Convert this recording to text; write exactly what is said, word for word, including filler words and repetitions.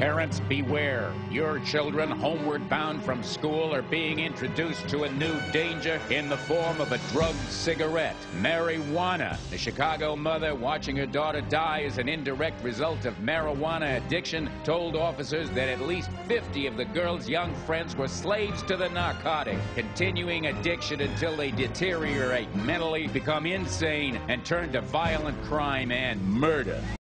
Parents, beware. Your children, homeward bound from school, are being introduced to a new danger in the form of a drugged cigarette, marijuana. The Chicago mother watching her daughter die as an indirect result of marijuana addiction told officers that at least fifty of the girl's young friends were slaves to the narcotic, continuing addiction until they deteriorate mentally, become insane, and turn to violent crime and murder.